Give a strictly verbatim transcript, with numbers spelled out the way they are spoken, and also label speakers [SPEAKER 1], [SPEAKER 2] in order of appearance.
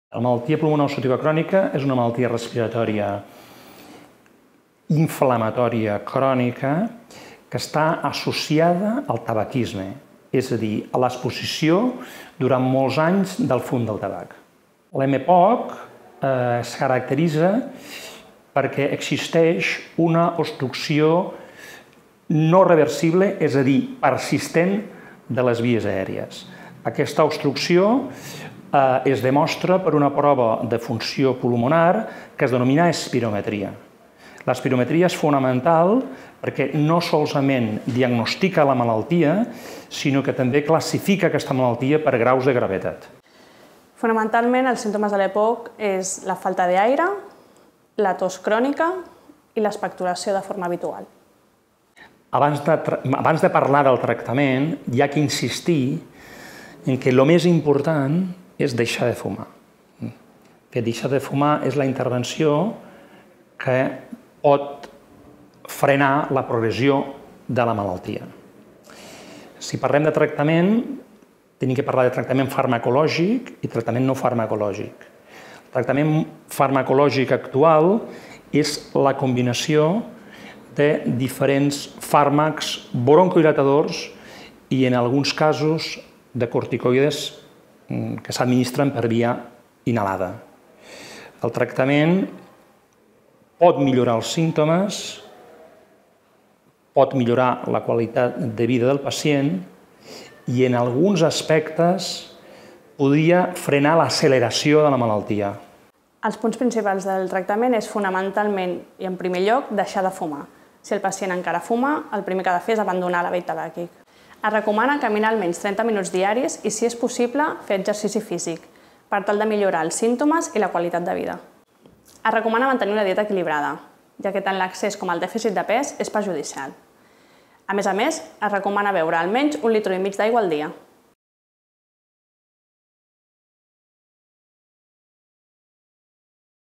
[SPEAKER 1] La malaltia pulmonar obstructiva crònica és una malaltia respiratòria inflamatòria crònica que està associada al tabaquisme, és a dir, a l'exposició durant molts anys del fum del tabac. L'M P O C eh, es caracteritza perquè existeix una obstrucció no reversible, és a dir, persistent de les vies aèries. Aquesta obstrucció eh, es demostra per una prova de funció pulmonar que es denomina espirometria. L'espirometria és fonamental perquè no solament diagnostica la malaltia, sinó que també classifica aquesta malaltia per graus de gravetat.
[SPEAKER 2] Fonamentalment, els símptomes de l'E P O C és la falta d'aire, la tos crònica i l'expectoració de forma habitual.
[SPEAKER 1] Abans de, abans de parlar del tractament, hi ha que insistir en que el més important és deixar de fumar. Que deixar de fumar és la intervenció que pot frenar la progressió de la malaltia. Si parlem de tractament, tenim que parlar de tractament farmacològic i tractament no farmacològic. El tractament farmacològic actual és la combinació de diferents fàrmacs broncohilatadors i, en alguns casos, de corticoides que s'administren per via inhalada. El tractament pot millorar els símptomes, pot millorar la qualitat de vida del pacient i, en alguns aspectes, podria frenar l'acceleració de la malaltia.
[SPEAKER 2] Els punts principals del tractament és fonamentalment i, en primer lloc, deixar de fumar. Si el pacient encara fuma, el primer que ha de fer és abandonar l'hàbit tabàquic. Es recomana caminar almenys trenta minuts diaris i, si és possible, fer exercici físic, per tal de millorar els símptomes i la qualitat de vida. Es recomana mantenir una dieta equilibrada, ja que tant l'excés com el dèficit de pes és perjudicial. A més a més, es recomana beure almenys un litre i mig d'aigua al dia.